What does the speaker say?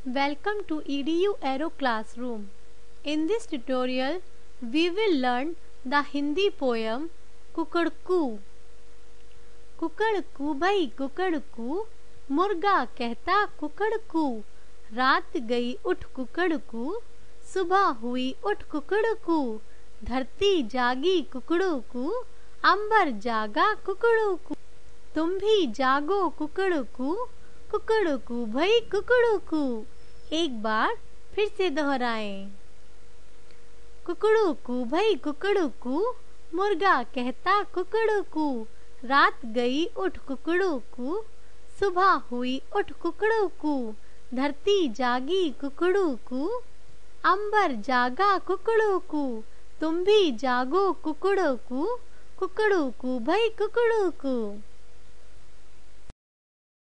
Welcome to EDU Aero Classroom. In this tutorial, we will learn the Hindi poem कुकड़कू। कुकड़कू भाई कुकड़कू, मुर्गा कहता कुकड़कू। रात गई उठ कुकड़कू, सुबह हुई उठ कुकड़कू। धरती जागी कुकड़कू, अंबर जागा कुकड़कू। तुम भी जागो कुकड़कू, कुकड़कू भाई कुकड़कू। एक बार फिर से दोहराएं। कुकड़कू भाई कुकड़कू, मुर्गा कहता कुकड़कू। रात गई उठ कुकड़कू, सुबह हुई उठ कुकड़कू। धरती जागी कुकड़कू, अंबर जागा कुकड़कू। तुम भी जागो कुकड़कू, कुकड़कू भाई कुकड़कू।